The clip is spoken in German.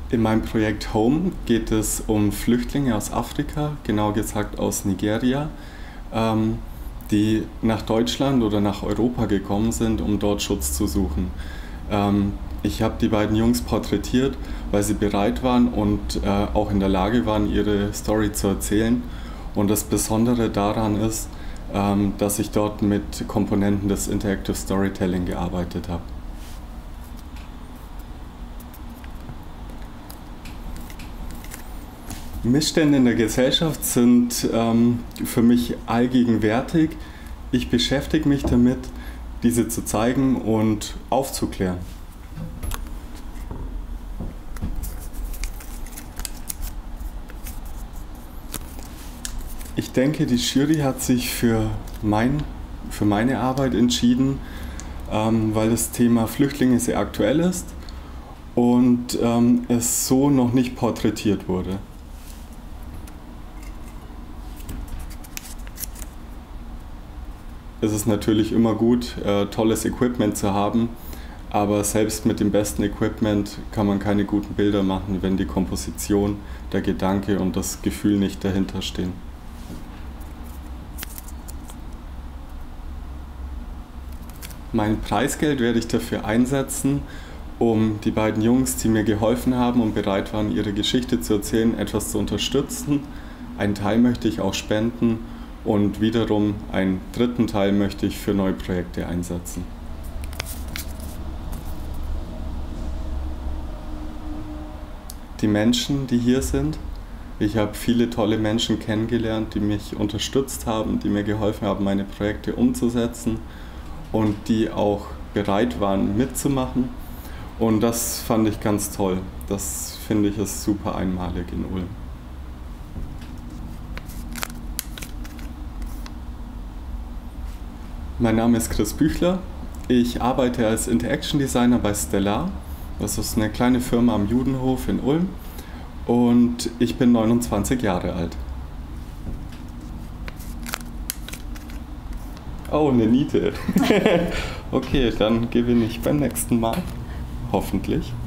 In meinem Projekt Home geht es um Flüchtlinge aus Afrika, genau gesagt aus Nigeria, die nach Deutschland oder nach Europa gekommen sind, um dort Schutz zu suchen. Ich habe die beiden Jungs porträtiert, weil sie bereit waren und auch in der Lage waren, ihre Story zu erzählen. Und das Besondere daran ist, dass ich dort mit Komponenten des Interactive Storytelling gearbeitet habe. Missstände in der Gesellschaft sind für mich allgegenwärtig. Ich beschäftige mich damit, diese zu zeigen und aufzuklären. Ich denke, die Jury hat sich für meine Arbeit entschieden, weil das Thema Flüchtlinge sehr aktuell ist und es so noch nicht porträtiert wurde. Es ist natürlich immer gut, tolles Equipment zu haben, aber selbst mit dem besten Equipment kann man keine guten Bilder machen, wenn die Komposition, der Gedanke und das Gefühl nicht dahinter stehen. Mein Preisgeld werde ich dafür einsetzen, um die beiden Jungs, die mir geholfen haben und bereit waren, ihre Geschichte zu erzählen, etwas zu unterstützen. Einen Teil möchte ich auch spenden. Und wiederum einen dritten Teil möchte ich für neue Projekte einsetzen. Die Menschen, die hier sind, ich habe viele tolle Menschen kennengelernt, die mich unterstützt haben, die mir geholfen haben, meine Projekte umzusetzen und die auch bereit waren mitzumachen. Und das fand ich ganz toll. Das finde ich ist super einmalig in Ulm. Mein Name ist Chris Büchler. Ich arbeite als Interaction Designer bei Stellar. Das ist eine kleine Firma am Judenhof in Ulm. Und ich bin 29 Jahre alt. Oh, eine Niete. Okay, dann gewinne ich beim nächsten Mal. Hoffentlich.